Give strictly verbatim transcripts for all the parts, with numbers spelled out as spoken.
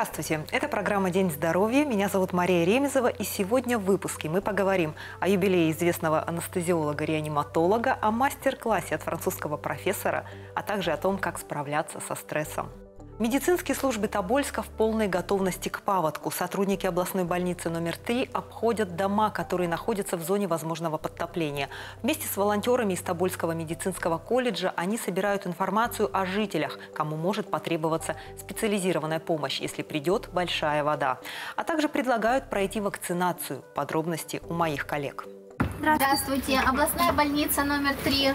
Здравствуйте! Это программа «День здоровья». Меня зовут Мария Ремезова. И сегодня в выпуске мы поговорим о юбилее известного анестезиолога-реаниматолога, о мастер-классе от французского профессора, а также о том, как справляться со стрессом. Медицинские службы Тобольска в полной готовности к паводку. Сотрудники областной больницы номер три обходят дома, которые находятся в зоне возможного подтопления. Вместе с волонтерами из Тобольского медицинского колледжа они собирают информацию о жителях, кому может потребоваться специализированная помощь, если придет большая вода. А также предлагают пройти вакцинацию. Подробности у моих коллег. Здравствуйте, областная больница номер три.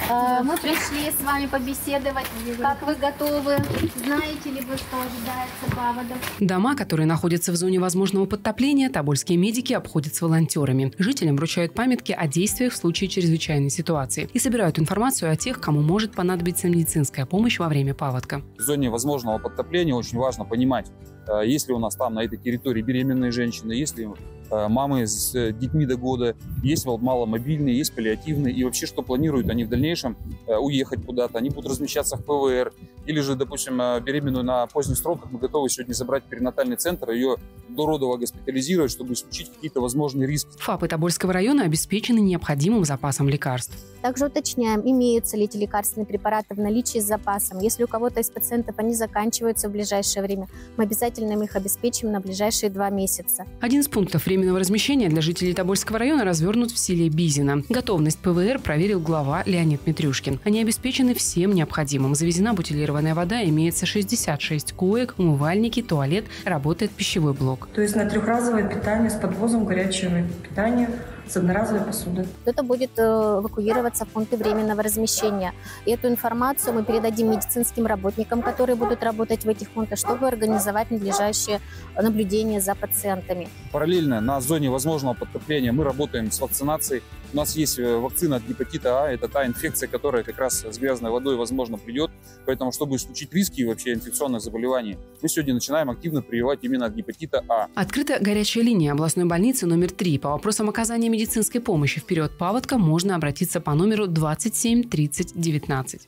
Мы пришли с вами побеседовать. Как вы готовы? Знаете ли вы, что ожидается паводок? Дома, которые находятся в зоне возможного подтопления, тобольские медики обходят с волонтерами. Жителям вручают памятки о действиях в случае чрезвычайной ситуации и собирают информацию о тех, кому может понадобиться медицинская помощь во время паводка. В зоне возможного подтопления очень важно понимать, есть ли у нас там на этой территории беременные женщины, есть ли мамы с детьми до года, есть маломобильные, есть паллиативные, и вообще, что планируют они в дальнейшем уехать куда-то, они будут размещаться в ПВР, или же, допустим, беременную на поздних сроках мы готовы сегодня забрать в перинатальный центр, ее дородово госпитализировать, чтобы исключить какие-то возможные риски. ФАПы Тобольского района обеспечены необходимым запасом лекарств. Также уточняем, имеются ли эти лекарственные препараты в наличии с запасом. Если у кого-то из пациентов они заканчиваются в ближайшее время, мы обязательно им их обеспечим на ближайшие два месяца. Один из пунктов временного размещения для жителей Тобольского района развернут в селе Бизино. Готовность ПВР проверил глава Леонид Митрюшкин. Они обеспечены всем необходимым. Завезена бутилированная вода, имеется шестьдесят шесть коек, умывальники, туалет, работает пищевой блок. То есть на трехразовое питание с подвозом горячего питания с одноразовой посуды. Кто-то будет эвакуироваться в пункты временного размещения. И эту информацию мы передадим медицинским работникам, которые будут работать в этих пунктах, чтобы организовать надлежащее наблюдение за пациентами. Параллельно на зоне возможного подтопления мы работаем с вакцинацией. У нас есть вакцина от гепатита А. Это та инфекция, которая как раз с грязной водой, возможно, придет. Поэтому, чтобы исключить риски вообще инфекционных заболеваний, мы сегодня начинаем активно прививать именно от гепатита А. Открыта горячая линия областной больницы номер три. По вопросам оказания медицинской помощи в период паводка можно обратиться по номеру двадцать семь тридцать девятнадцать.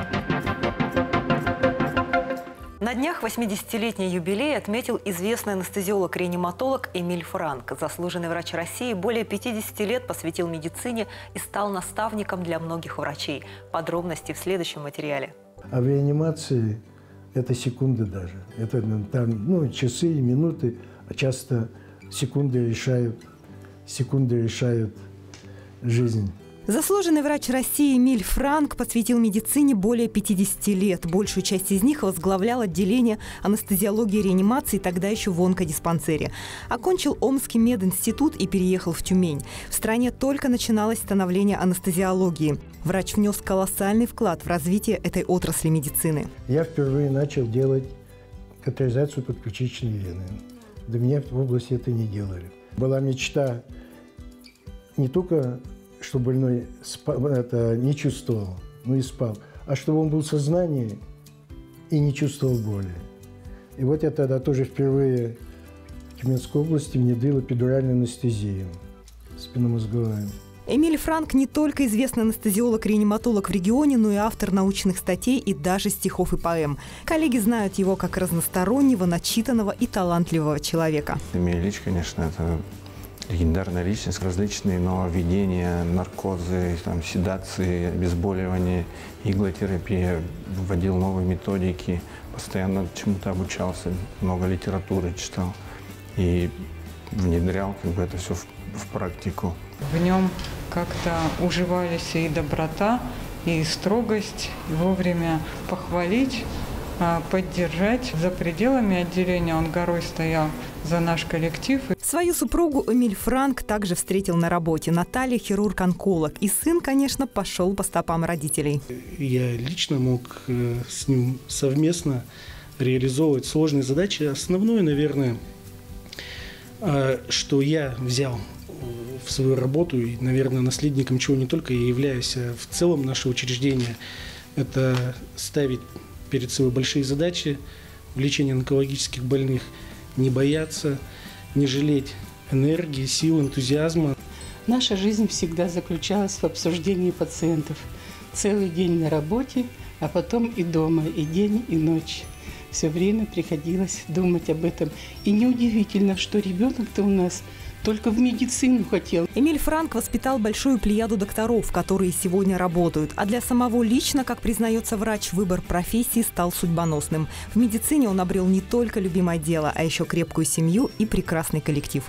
На днях восьмидесятилетний юбилей отметил известный анестезиолог-реаниматолог Эмиль Франк. Заслуженный врач России более пятидесяти лет посвятил медицине и стал наставником для многих врачей. Подробности в следующем материале. А в реанимации это секунды даже. Это там, ну, часы и минуты, а часто секунды решают, секунды решают жизнь. Заслуженный врач России Эмиль Франк посвятил медицине более пятидесяти лет. Большую часть из них возглавлял отделение анестезиологии и реанимации, тогда еще в онкодиспансере. Окончил Омский мединститут и переехал в Тюмень. В стране только начиналось становление анестезиологии. Врач внес колоссальный вклад в развитие этой отрасли медицины. Я впервые начал делать катетеризацию подключичной вены. До меня в области это не делали. Была мечта не только, что больной спал, это, не чувствовал, но и спал, а чтобы он был в сознании и не чувствовал боли. И вот я тогда тоже впервые в Тюменской области внедрил эпидуральную анестезию спинномозговую. Эмиль Франк не только известный анестезиолог-реаниматолог в регионе, но и автор научных статей и даже стихов и поэм. Коллеги знают его как разностороннего, начитанного и талантливого человека. Эмиль Ильич, конечно, это легендарная личность, различные нововведения, наркозы, там, седации, обезболивание, иглотерапия, вводил новые методики, постоянно чему-то обучался, много литературы читал и внедрял как бы это все в, в практику. В нем как-то уживались и доброта, и строгость, и вовремя похвалить, поддержать. За пределами отделения он горой стоял за наш коллектив. Свою супругу Эмиль Франк также встретил на работе. Наталья – хирург-онколог. И сын, конечно, пошел по стопам родителей. Я лично мог с ним совместно реализовывать сложные задачи. Основное, наверное, что я взял в свою работу, и, наверное, наследником чего не только я являюсь, а в целом наше учреждение, это ставить перед собой большие задачи в лечении онкологических больных, не бояться, не жалеть энергии, сил, энтузиазма. Наша жизнь всегда заключалась в обсуждении пациентов. Целый день на работе, а потом и дома, и день, и ночь. все время приходилось думать об этом. И неудивительно, что ребенок-то у нас только в медицину хотел. Эмиль Франк воспитал большую плеяду докторов, которые сегодня работают. А для самого лично, как признается врач, выбор профессии стал судьбоносным. В медицине он обрел не только любимое дело, а еще крепкую семью и прекрасный коллектив.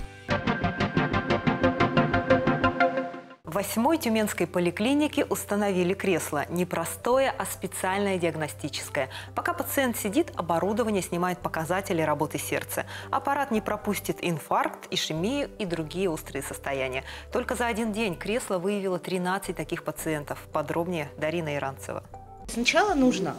В восьмой Тюменской поликлинике установили кресло. Не простое, а специальное диагностическое. Пока пациент сидит, оборудование снимает показатели работы сердца. Аппарат не пропустит инфаркт, ишемию и другие острые состояния. Только за один день кресло выявило тринадцать таких пациентов. Подробнее Дарина Иранцева. Сначала нужно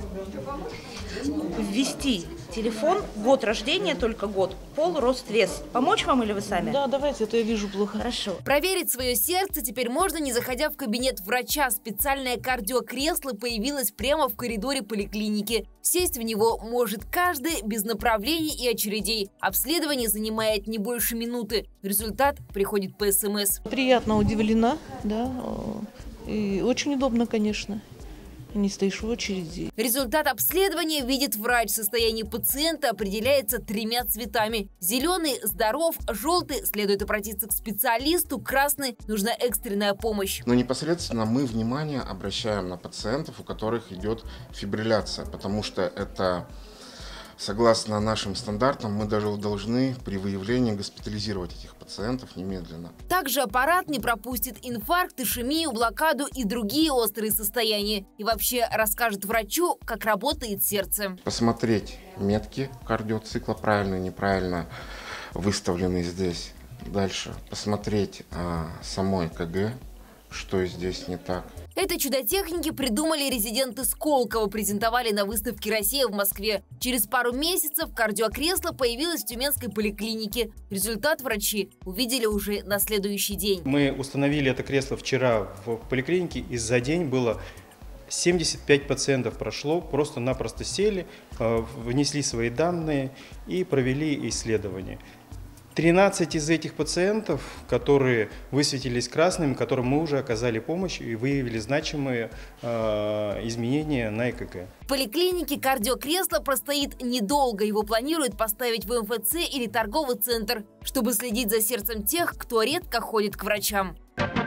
ввести телефон, год рождения, только год, пол, рост, вес. Помочь вам или вы сами? Да, давайте, а то я вижу плохо. Хорошо. Проверить свое сердце теперь можно, не заходя в кабинет врача. Специальное кардиокресло появилось прямо в коридоре поликлиники. Сесть в него может каждый без направлений и очередей. Обследование занимает не больше минуты. Результат приходит по СМС. Приятно удивлена, да, и очень удобно, конечно. Не стоишь в очереди. Результат обследования видит врач. Состояние пациента определяется тремя цветами. Зеленый – здоров, желтый – следует обратиться к специалисту, красный – нужна экстренная помощь. Но непосредственно мы внимание обращаем на пациентов, у которых идет фибрилляция, потому что это, согласно нашим стандартам, мы даже должны при выявлении госпитализировать этих пациентов немедленно. Также аппарат не пропустит инфаркт, ишемию, блокаду и другие острые состояния. И вообще расскажет врачу, как работает сердце. Посмотреть метки кардиоцикла, правильно, неправильно выставлены здесь. Дальше посмотреть а, самой КГ, что здесь не так. Это чудо техники придумали резиденты Сколково, презентовали на выставке «Россия» в Москве. Через пару месяцев кардиокресло появилось в Тюменской поликлинике. Результат врачи увидели уже на следующий день. Мы установили это кресло вчера в поликлинике, и за день было семьдесят пять пациентов прошло, просто-напросто сели, внесли свои данные и провели исследование. тринадцать из этих пациентов, которые высветились красными, которым мы уже оказали помощь и выявили значимые э, изменения на ЭКГ. В поликлинике кардиокресло простоит недолго. Его планируют поставить в МФЦ или торговый центр, чтобы следить за сердцем тех, кто редко ходит к врачам.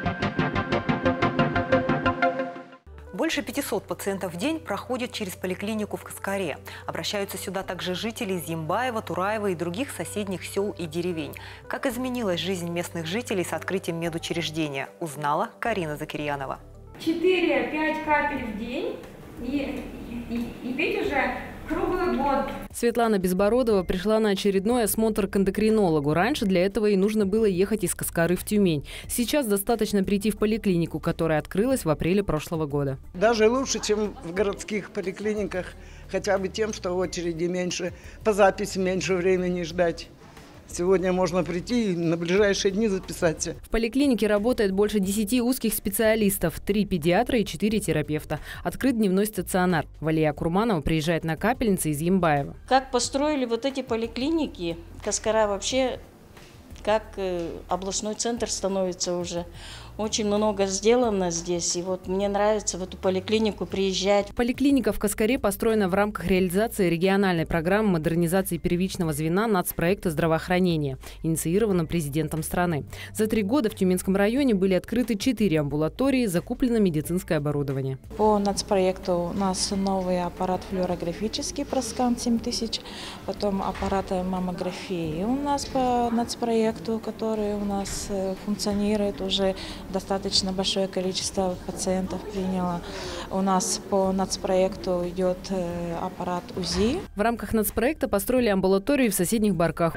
Больше пятисот пациентов в день проходят через поликлинику в Каскаре. Обращаются сюда также жители из Ямбаева, Тураева и других соседних сел и деревень. Как изменилась жизнь местных жителей с открытием медучреждения, узнала Карина Закирьянова. четыре-пять капель в день и, и, и пить уже круглый год. Светлана Безбородова пришла на очередной осмотр к эндокринологу. Раньше для этого ей нужно было ехать из Каскары в Тюмень. Сейчас достаточно прийти в поликлинику, которая открылась в апреле прошлого года. Даже лучше, чем в городских поликлиниках, хотя бы тем, что очереди меньше, по записи меньше времени ждать. Сегодня можно прийти и на ближайшие дни записаться. В поликлинике работает больше десяти узких специалистов, три педиатра и четыре терапевта. Открыт дневной стационар. Валия Курманова приезжает на Капельницы из Ямбаева. Как построили вот эти поликлиники, Каскара вообще как областной центр становится уже. Очень много сделано здесь, и вот мне нравится в эту поликлинику приезжать. Поликлиника в Каскаре построена в рамках реализации региональной программы модернизации первичного звена нацпроекта здравоохранения, инициированного президентом страны. За три года в Тюменском районе были открыты четыре амбулатории, закуплено медицинское оборудование. По нацпроекту у нас новый аппарат флюорографический Проскан семь тысяч, потом аппарат маммографии у нас по нацпроекту, который у нас функционирует уже. Достаточно большое количество пациентов приняло. У нас по нацпроекту идет аппарат УЗИ. В рамках нацпроекта построили амбулаторию в соседних Барках.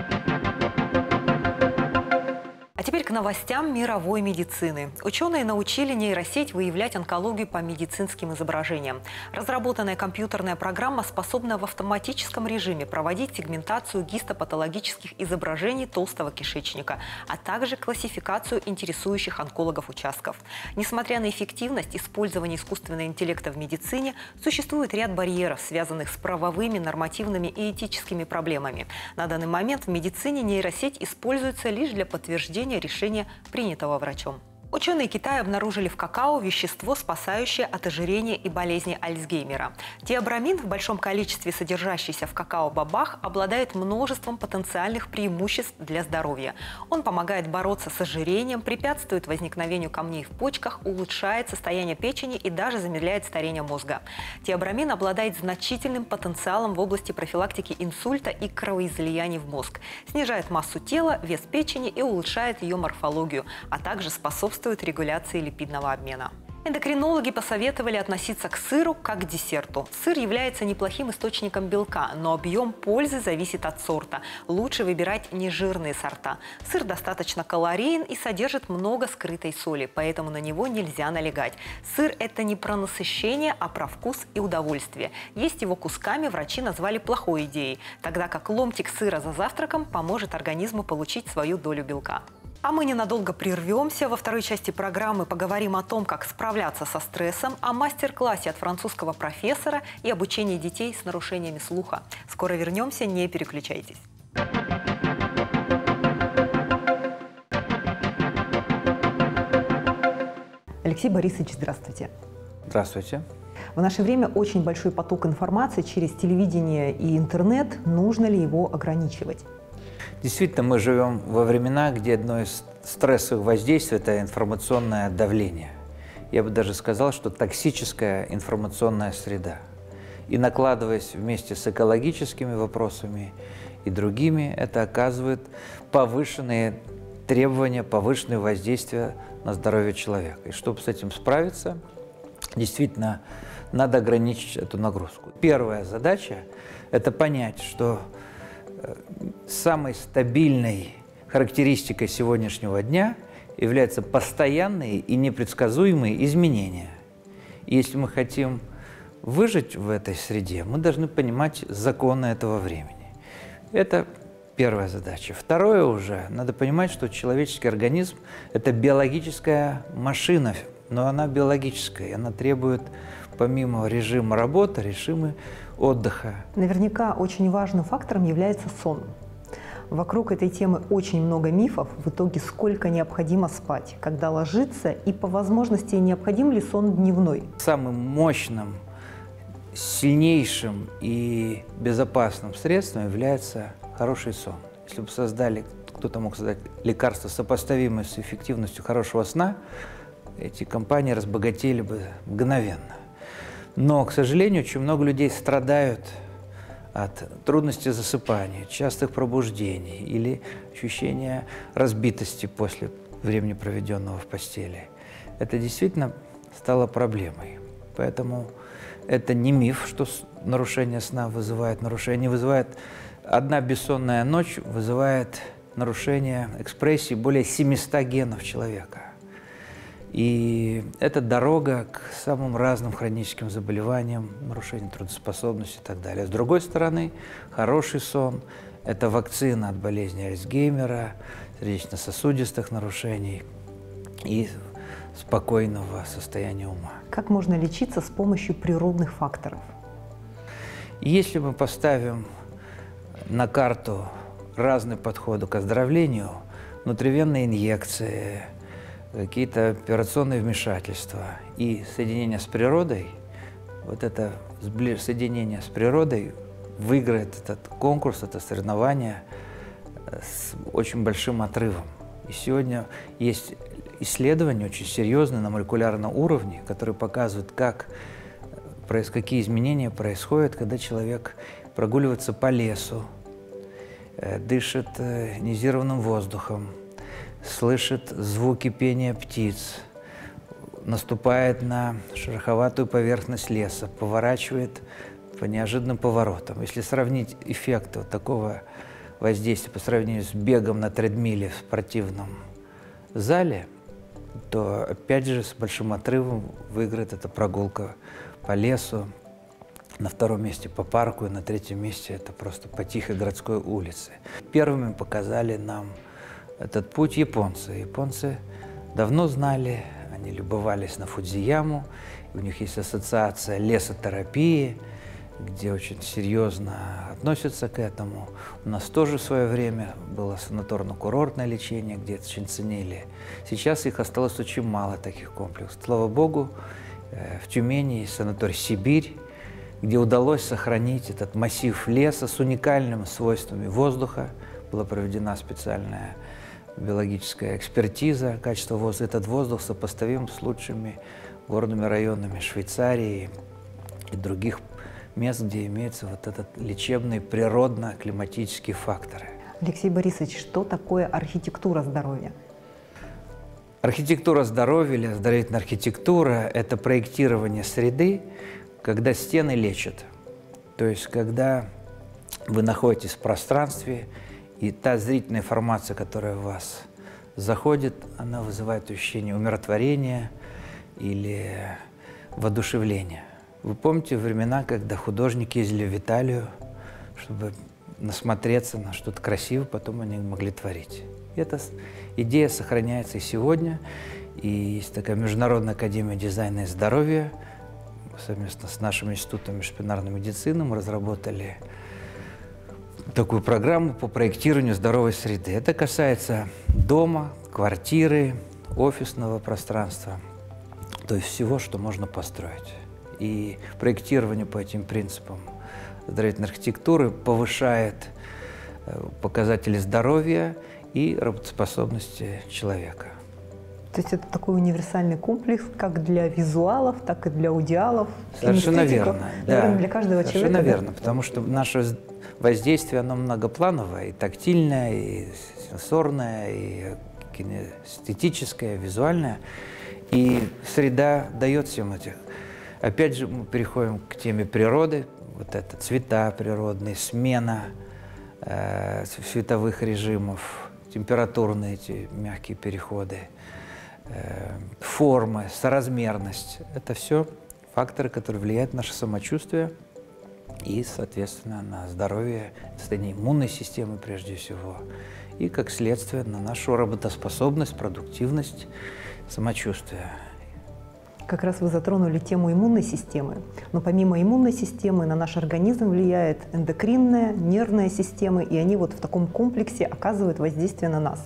А теперь к новостям мировой медицины. Ученые научили нейросеть выявлять онкологию по медицинским изображениям. Разработанная компьютерная программа способна в автоматическом режиме проводить сегментацию гистопатологических изображений толстого кишечника, а также классификацию интересующих онкологов участков. Несмотря на эффективность использования искусственного интеллекта в медицине, существует ряд барьеров, связанных с правовыми, нормативными и этическими проблемами. На данный момент в медицине нейросеть используется лишь для подтверждения решения, принятого врачом. Ученые Китая обнаружили в какао вещество, спасающее от ожирения и болезни Альцгеймера. Теобрамин, в большом количестве содержащийся в какао-бобах, обладает множеством потенциальных преимуществ для здоровья. Он помогает бороться с ожирением, препятствует возникновению камней в почках, улучшает состояние печени и даже замедляет старение мозга. Теобрамин обладает значительным потенциалом в области профилактики инсульта и кровоизлияний в мозг, снижает массу тела, вес печени и улучшает ее морфологию, а также способствует регуляции липидного обмена. Эндокринологи посоветовали относиться к сыру как к десерту. Сыр является неплохим источником белка, но объем пользы зависит от сорта. Лучше выбирать нежирные сорта. Сыр достаточно калорийен и содержит много скрытой соли, поэтому на него нельзя налегать. Сыр – это не про насыщение, а про вкус и удовольствие. Есть его кусками врачи назвали плохой идеей, тогда как ломтик сыра за завтраком поможет организму получить свою долю белка. А мы ненадолго прервемся. Во второй части программы поговорим о том, как справляться со стрессом, о мастер-классе от французского профессора и обучении детей с нарушениями слуха. Скоро вернемся, не переключайтесь. Алексей Борисович, здравствуйте. Здравствуйте. В наше время очень большой поток информации через телевидение и интернет. Нужно ли его ограничивать? Действительно, мы живем во времена, где одно из стрессовых воздействий – это информационное давление. Я бы даже сказал, что токсическая информационная среда. И накладываясь вместе с экологическими вопросами и другими, это оказывает повышенные требования, повышенные воздействия на здоровье человека. И чтобы с этим справиться, действительно, надо ограничить эту нагрузку. Первая задача – это понять, что самой стабильной характеристикой сегодняшнего дня являются постоянные и непредсказуемые изменения. И если мы хотим выжить в этой среде, мы должны понимать законы этого времени. Это первая задача. Второе уже, надо понимать, что человеческий организм – это биологическая машина, но она биологическая, и она требует помимо режима работы, режима отдыха. Наверняка очень важным фактором является сон. Вокруг этой темы очень много мифов. В итоге сколько необходимо спать, когда ложиться и по возможности необходим ли сон дневной? Самым мощным, сильнейшим и безопасным средством является хороший сон. Если бы создали, кто-то мог создать лекарство, сопоставимое с эффективностью хорошего сна, эти компании разбогатели бы мгновенно. Но, к сожалению, очень много людей страдают от трудностей засыпания, частых пробуждений или ощущения разбитости после времени, проведенного в постели. Это действительно стало проблемой. Поэтому это не миф, что нарушение сна вызывает нарушение. Вызывает одна бессонная ночь, вызывает нарушение экспрессии более семисот генов человека. И это дорога к самым разным хроническим заболеваниям, нарушению трудоспособности и так далее. С другой стороны, хороший сон – это вакцина от болезни Альцгеймера, сердечно-сосудистых нарушений и спокойного состояния ума. Как можно лечиться с помощью природных факторов? Если мы поставим на карту разные подходы к оздоровлению, внутривенные инъекции, какие-то операционные вмешательства и соединение с природой, вот это соединение с природой выиграет этот конкурс, это соревнование с очень большим отрывом. И сегодня есть исследования очень серьезные на молекулярном уровне, которые показывают, как, какие изменения происходят, когда человек прогуливается по лесу, дышит ионизированным воздухом, слышит звуки пения птиц, наступает на шероховатую поверхность леса, поворачивает по неожиданным поворотам. Если сравнить эффект вот такого воздействия по сравнению с бегом на тредмиле в спортивном зале, то опять же с большим отрывом выиграет эта прогулка по лесу, на втором месте по парку, и на третьем месте это просто по тихой городской улице. Первыми показали нам этот путь японцы. Японцы давно знали, они любовались на Фудзияму, у них есть ассоциация лесотерапии, где очень серьезно относятся к этому. У нас тоже в свое время было санаторно-курортное лечение, где это очень ценили. Сейчас их осталось очень мало, таких комплексов. Слава богу, в Тюмени есть санаторий «Сибирь», где удалось сохранить этот массив леса с уникальными свойствами воздуха. Была проведена специальная биологическая экспертиза качества воздуха. Этот воздух сопоставим с лучшими горными районами Швейцарии и других мест, где имеются вот этот лечебный природно-климатические факторы. Алексей Борисович, что такое архитектура здоровья? Архитектура здоровья или оздоровительная архитектура – это проектирование среды, когда стены лечат. То есть, когда вы находитесь в пространстве, и та зрительная информация, которая в вас заходит, она вызывает ощущение умиротворения или воодушевления. Вы помните времена, когда художники ездили в Италию, чтобы насмотреться на что-то красивое, потом они могли творить. И эта идея сохраняется и сегодня. И есть такая Международная академия дизайна и здоровья. Совместно с нашим институтом междисциплинарной медицины мы разработали такую программу по проектированию здоровой среды. Это касается дома, квартиры, офисного пространства, то есть всего, что можно построить. И проектирование по этим принципам оздоровительной архитектуры повышает показатели здоровья и работоспособности человека. То есть это такой универсальный комплекс как для визуалов, так и для аудиалов. Совершенно верно. Наверное, да. для каждого Совершенно человека. верно, да? Потому что наше воздействие, оно многоплановое, и тактильное, и сенсорное, и кинестетическое, визуальное. И среда дает всем этих. Опять же, мы переходим к теме природы. Вот это цвета природные, смена э, световых режимов, температурные эти мягкие переходы, э, формы, соразмерность. Это все факторы, которые влияют на наше самочувствие и, соответственно, на здоровье, состояние иммунной системы прежде всего, и, как следствие, на нашу работоспособность, продуктивность, самочувствие. Как раз вы затронули тему иммунной системы. Но помимо иммунной системы на наш организм влияет эндокринная, нервная система, и они вот в таком комплексе оказывают воздействие на нас.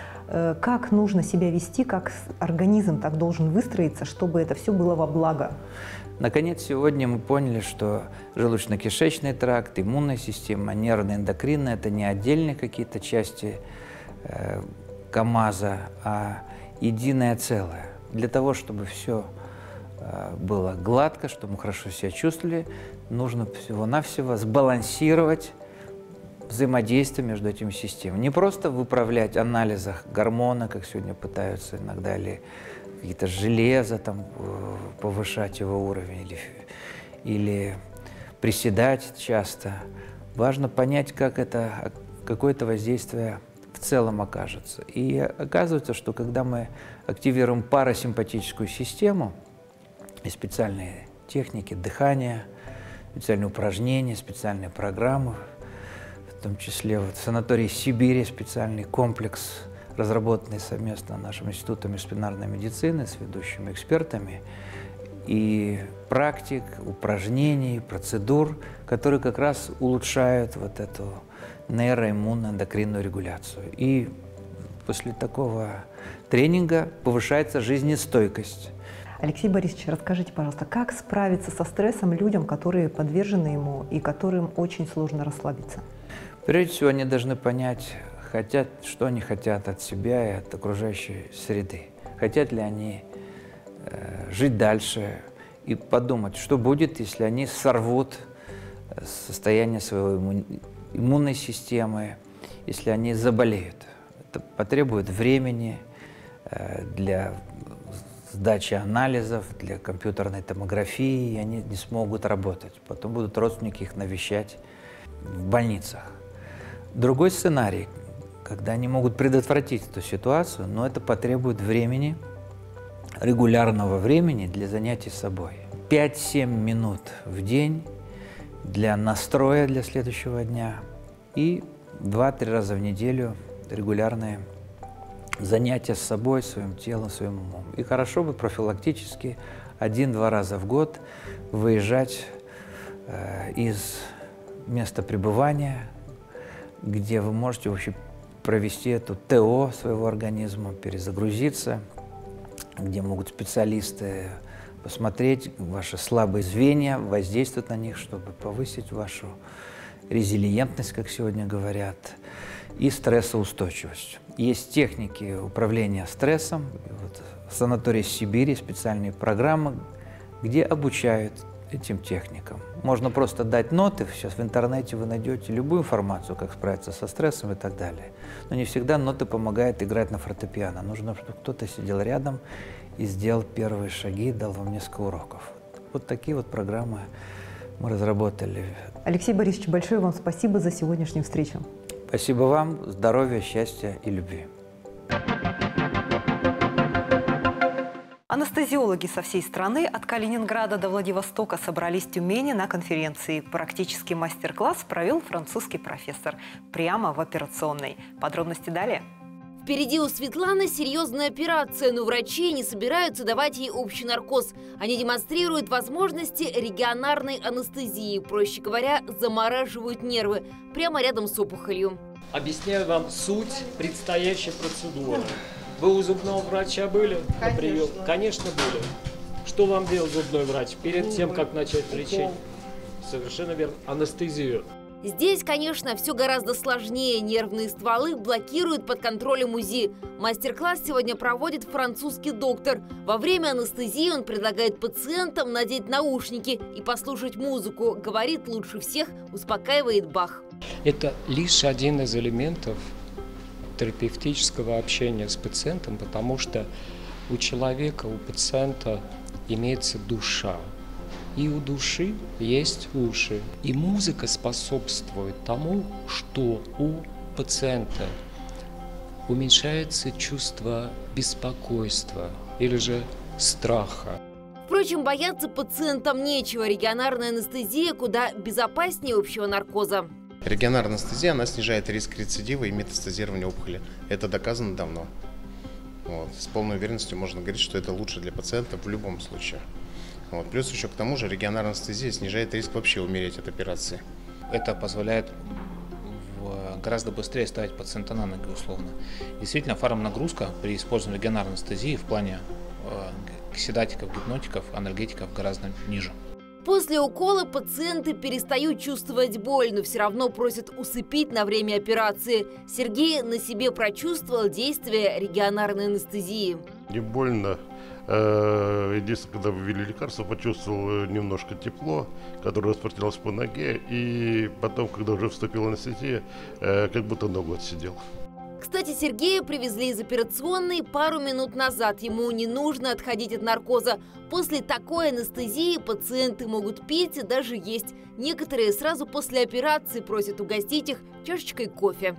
Как нужно себя вести, как организм так должен выстроиться, чтобы это все было во благо? Наконец, сегодня мы поняли, что желудочно-кишечный тракт, иммунная система, нервная, эндокринная – это не отдельные какие-то части э, КАМАЗа, а единое целое. Для того, чтобы все э, было гладко, чтобы мы хорошо себя чувствовали, нужно всего-навсего сбалансировать взаимодействие между этими системами. Не просто в управлять анализах гормона, как сегодня пытаются иногда, или какие-то железо, там, повышать его уровень, или, или приседать часто. Важно понять, как это, какое-то воздействие в целом окажется. И оказывается, что когда мы активируем парасимпатическую систему, и специальные техники дыхания, специальные упражнения, специальные программы, в том числе вот в санатории Сибири специальный комплекс, разработанный совместно нашим институтом междисциплинарной медицины с ведущими экспертами, и практик, упражнений, процедур, которые как раз улучшают вот эту нейроиммунно-эндокринную регуляцию. И после такого тренинга повышается жизнестойкость. Алексей Борисович, расскажите, пожалуйста, как справиться со стрессом людям, которые подвержены ему и которым очень сложно расслабиться? Прежде всего, они должны понять, хотят, что они хотят от себя и от окружающей среды. Хотят ли они э, жить дальше и подумать, что будет, если они сорвут состояние своей иммун... иммунной системы, если они заболеют. Это потребует времени э, для сдачи анализов, для компьютерной томографии, и они не смогут работать. Потом будут родственники их навещать в больницах. Другой сценарий, когда они могут предотвратить эту ситуацию, но это потребует времени, регулярного времени для занятий собой. пять-семь минут в день для настроя для следующего дня и два-три раза в неделю регулярные занятия с собой, своим телом, своим умом. И хорошо бы профилактически один-два раза в год выезжать э, из место пребывания, где вы можете вообще провести эту ТО своего организма, перезагрузиться, где могут специалисты посмотреть ваши слабые звенья, воздействовать на них, чтобы повысить вашу резилиентность, как сегодня говорят, и стрессоустойчивость. Есть техники управления стрессом. Вот в санатории Сибири специальные программы, где обучают этим техникам. Можно просто дать ноты, сейчас в интернете вы найдете любую информацию, как справиться со стрессом и так далее. Но не всегда ноты помогают играть на фортепиано. Нужно, чтобы кто-то сидел рядом и сделал первые шаги, дал вам несколько уроков. Вот такие вот программы мы разработали. Алексей Борисович, большое вам спасибо за сегодняшнюю встречу. Спасибо вам, здоровья, счастья и любви. Анестезиологи со всей страны от Калининграда до Владивостока собрались в Тюмени на конференции. Практический мастер-класс провел французский профессор прямо в операционной. Подробности далее. Впереди у Светланы серьезная операция, но врачи не собираются давать ей общий наркоз. Они демонстрируют возможности регионарной анестезии, проще говоря, замораживают нервы прямо рядом с опухолью. Объясняю вам суть предстоящей процедуры. Вы у зубного врача были? Конечно. На прием? Конечно, были. Что вам делал зубной врач перед тем, как начать лечение? Совершенно верно. Анестезию. Здесь, конечно, все гораздо сложнее. Нервные стволы блокируют под контролем УЗИ. Мастер-класс сегодня проводит французский доктор. Во время анестезии он предлагает пациентам надеть наушники и послушать музыку. Говорит, лучше всех успокаивает Бах. Это лишь один из элементов терапевтического общения с пациентом, потому что у человека, у пациента имеется душа. И у души есть уши. И музыка способствует тому, что у пациента уменьшается чувство беспокойства или же страха. Впрочем, бояться пациентам нечего. Регионарная анестезия куда безопаснее общего наркоза. Регионарная анестезия, она снижает риск рецидива и метастазирования опухоли. Это доказано давно. Вот. С полной уверенностью можно говорить, что это лучше для пациента в любом случае. Вот. Плюс еще к тому же регионарная анестезия снижает риск вообще умереть от операции. Это позволяет гораздо быстрее ставить пациента на ноги, условно. Действительно, фармнагрузка при использовании регионарной анестезии в плане э, седатиков, гипнотиков, анальгетиков гораздо ниже. После укола пациенты перестают чувствовать боль, но все равно просят усыпить на время операции. Сергей на себе прочувствовал действие регионарной анестезии. Не больно. Единственное, когда ввели лекарство, почувствовал немножко тепло, которое распространялось по ноге. И потом, когда уже вступила анестезия, как будто ногу отсидел. Кстати, Сергея привезли из операционной пару минут назад. Ему не нужно отходить от наркоза. После такой анестезии пациенты могут пить и даже есть. Некоторые сразу после операции просят угостить их чашечкой кофе.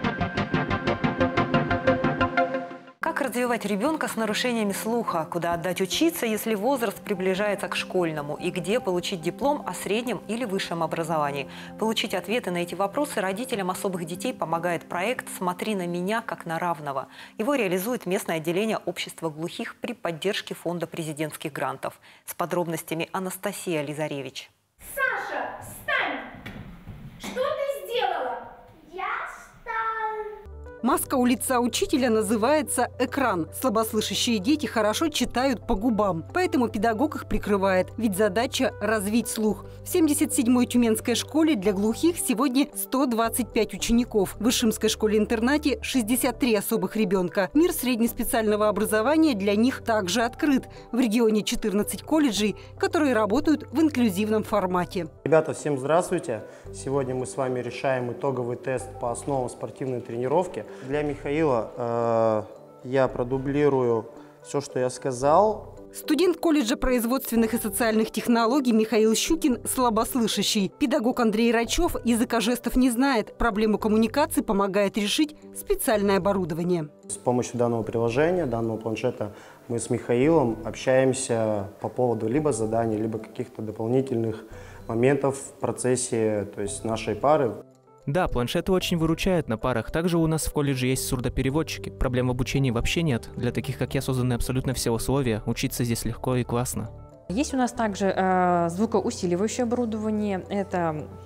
Как развивать ребенка с нарушениями слуха? Куда отдать учиться, если возраст приближается к школьному? И где получить диплом о среднем или высшем образовании? Получить ответы на эти вопросы родителям особых детей помогает проект «Смотри на меня как на равного». Его реализует местное отделение общества глухих при поддержке фонда президентских грантов. С подробностями Анастасия Лизаревич. Саша, встань! Что ты сделала? Я встал. Маска у лица учителя называется экран. Слабослышащие дети хорошо читают по губам, поэтому педагог их прикрывает. Ведь задача – развить слух. В семьдесят седьмой Тюменской школе для глухих сегодня сто двадцать пять учеников. В Вышимской школе-интернате шестьдесят три особых ребенка. Мир среднеспециального образования для них также открыт. В регионе четырнадцать колледжей, которые работают в инклюзивном формате. Ребята, всем здравствуйте! Сегодня мы с вами решаем итоговый тест по основам спортивной тренировки. Для Михаила э, я продублирую все, что я сказал. Студент колледжа производственных и социальных технологий Михаил Щукин слабослышащий. Педагог Андрей Рачев языка жестов не знает. Проблему коммуникации помогает решить специальное оборудование. С помощью данного приложения, данного планшета мы с Михаилом общаемся по поводу либо заданий, либо каких-то дополнительных моментов в процессе, то есть нашей пары. Да, планшеты очень выручают на парах. Также у нас в колледже есть сурдопереводчики. Проблем в обучении вообще нет. Для таких, как я, созданы абсолютно все условия. Учиться здесь легко и классно. Есть у нас также э, звукоусиливающее оборудование. Это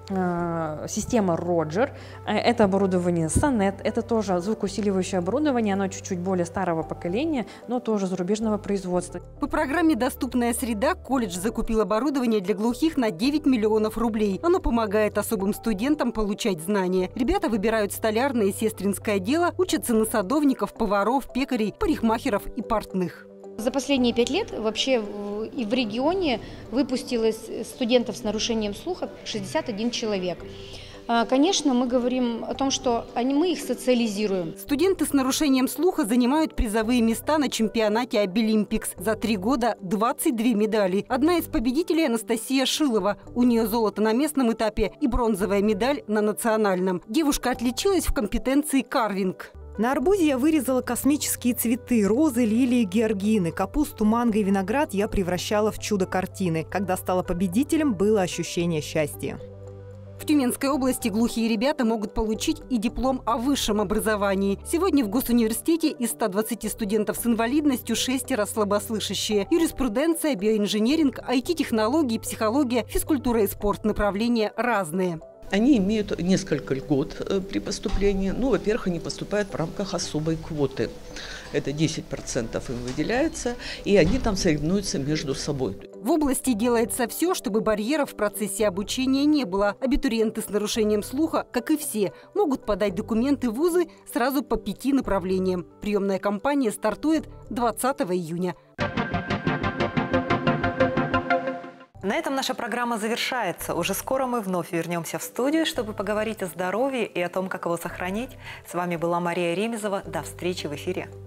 система Роджер, это оборудование Сонет, это тоже звукоусиливающее оборудование, оно чуть-чуть более старого поколения, но тоже зарубежного производства. По программе «Доступная среда» колледж закупил оборудование для глухих на девять миллионов рублей. Оно помогает особым студентам получать знания. Ребята выбирают столярное и сестринское дело, учатся на садовников, поваров, пекарей, парикмахеров и портных. За последние пять лет вообще и в регионе выпустилось студентов с нарушением слуха шестьдесят один человек. Конечно, мы говорим о том, что они, мы их социализируем. Студенты с нарушением слуха занимают призовые места на чемпионате Обилимпикс. За три года двадцать две медали. Одна из победителей – Анастасия Шилова. У нее золото на местном этапе и бронзовая медаль на национальном. Девушка отличилась в компетенции карвинг. На арбузе я вырезала космические цветы – розы, лилии, георгины. Капусту, манго и виноград я превращала в чудо-картины. Когда стала победителем, было ощущение счастья. В Тюменской области глухие ребята могут получить и диплом о высшем образовании. Сегодня в Госуниверситете из ста двадцати студентов с инвалидностью шестеро слабослышащие. Юриспруденция, биоинженеринг, ай ти-технологии, психология, физкультура и спорт – направления разные. Они имеют несколько льгот при поступлении. Ну, во-первых, они поступают в рамках особой квоты. Это десять процентов им выделяется, и они там соревнуются между собой. В области делается все, чтобы барьеров в процессе обучения не было. Абитуриенты с нарушением слуха, как и все, могут подать документы в вузы сразу по пяти направлениям. Приемная кампания стартует двадцатого июня. На этом наша программа завершается. Уже скоро мы вновь вернемся в студию, чтобы поговорить о здоровье и о том, как его сохранить. С вами была Мария Ремезова. До встречи в эфире.